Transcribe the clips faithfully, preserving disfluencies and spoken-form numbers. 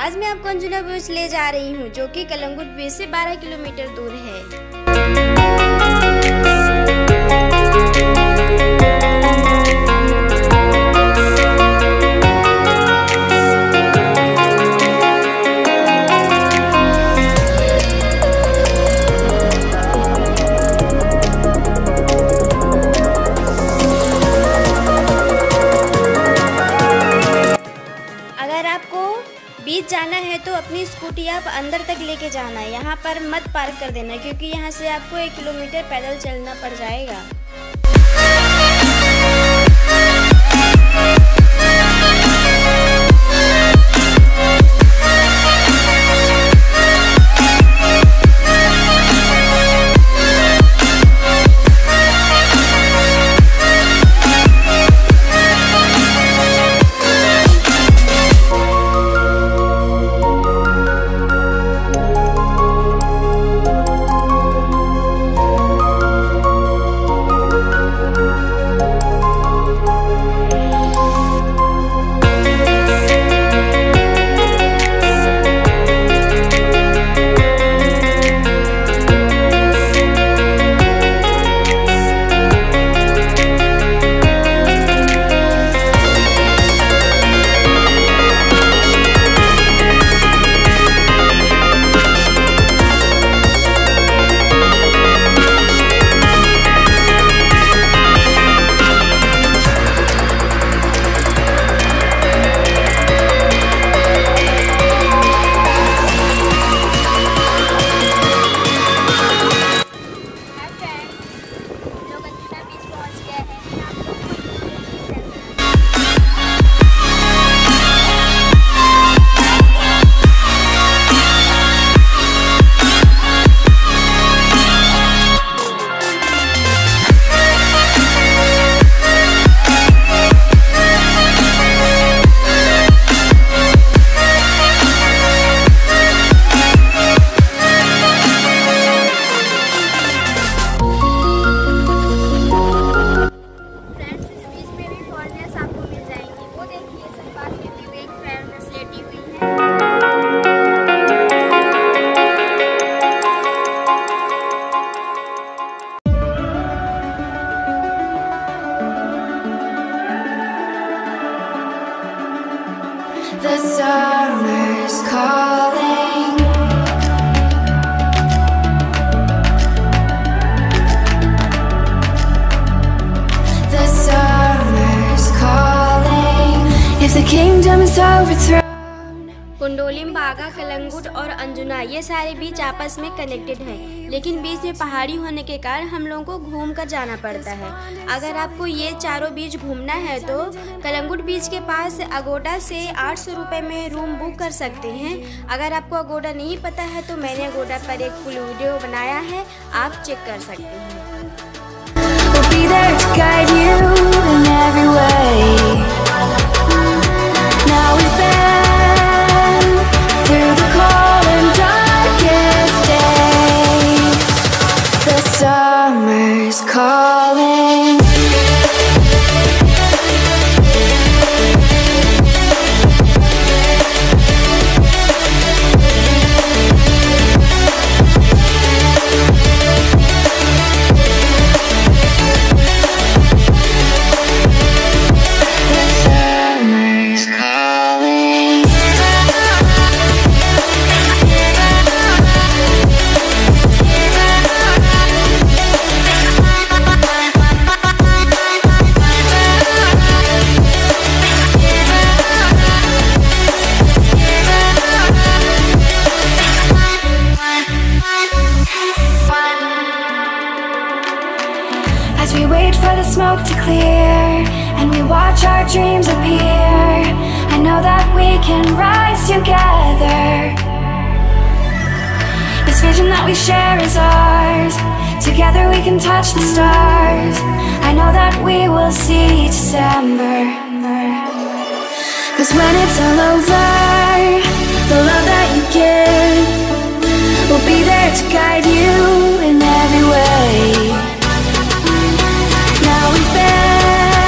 आज मैं आपको अंजुना बीच ले जा रही हूँ, जो कि कलंगुट बीच से बारह किलोमीटर दूर है। बीच जाना है तो अपनी स्कूटी आप अंदर तक लेके जाना है, यहाँ पर मत पार्क कर देना, क्योंकि यहाँ से आपको एक किलोमीटर पैदल चलना पड़ जाएगा। The summer's calling. The summer's calling. If the kingdom is overthrown. कुंडोलिम, बागा, कलंगुट और अंजुना ये सारे बीच आपस में कनेक्टेड हैं, लेकिन बीच में पहाड़ी होने के कारण हम लोगों को घूम कर जाना पड़ता है। अगर आपको ये चारों बीच घूमना है तो कलंगुट बीच के पास अगोडा से आठ सौ रुपये में रूम बुक कर सकते हैं। अगर आपको अगोडा नहीं पता है तो मैंने अगोडा पर एक फुल वीडियो बनाया है, आप चेक कर सकते हैं। Summer's calling. As we wait for the smoke to clear and we watch our dreams appear, I know that we can rise together. This vision that we share is ours. Together we can touch the stars. I know that we will see December. 'Cause when it's all over, the love that you give will be there to guide you in every way. Now we've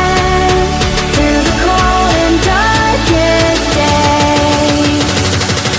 been through the cold and darkest days.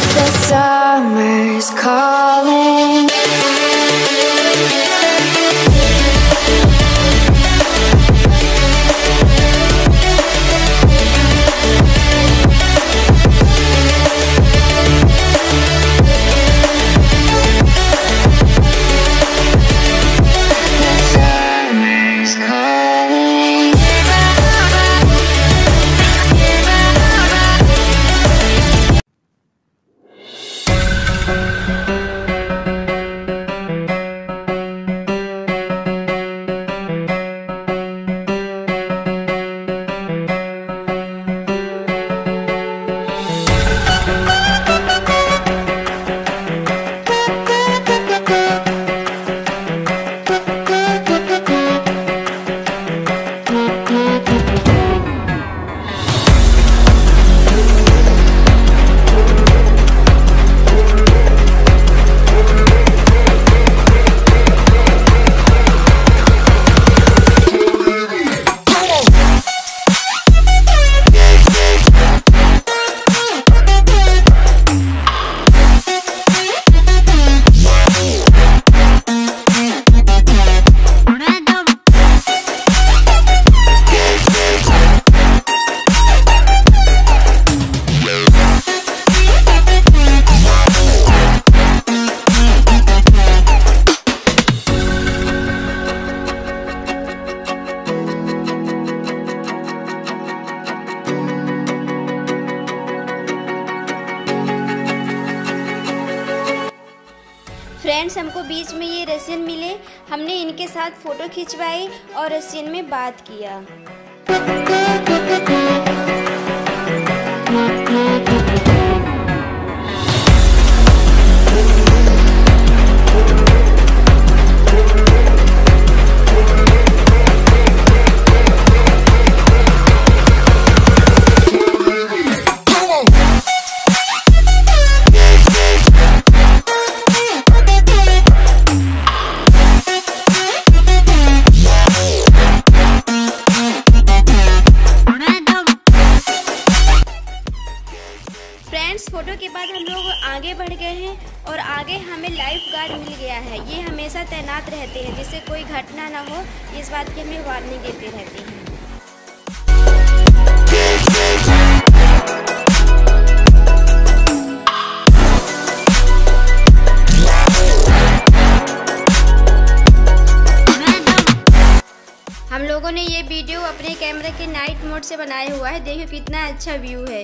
रहे। हमने इनके साथ photo खिंचवाई और scene में बात किया। Friends, photo के बाद हम लोग आगे बढ़ गए हैं और आगे हमें लाइफ गार्ड मिल गया है। ये हमेशा तैनात रहते हैं जिससे कोई घटना ना हो, इस बात की हमें वार्निंग देते रहते हैं। हम लोगों ने ये वीडियो अपने कैमरे के नाइट मोड से बनाया हुआ है। देखो कितना अच्छा व्यू है।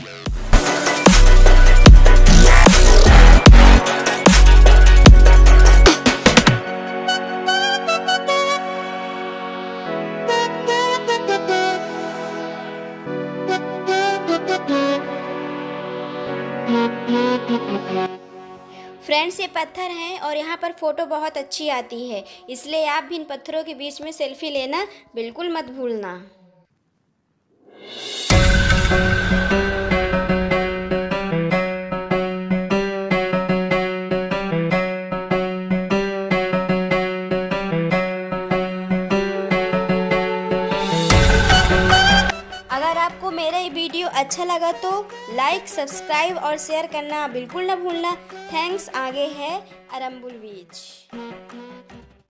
फ्रेंड्स, ये पत्थर हैं और यहाँ पर फ़ोटो बहुत अच्छी आती है, इसलिए आप भी इन पत्थरों के बीच में सेल्फी लेना बिल्कुल मत भूलना। अगर आपको मेरा ये वीडियो अच्छा लगा तो लाइक, सब्सक्राइब और शेयर करना बिल्कुल ना भूलना। थैंक्स। आगे है अरम्बुल बीच।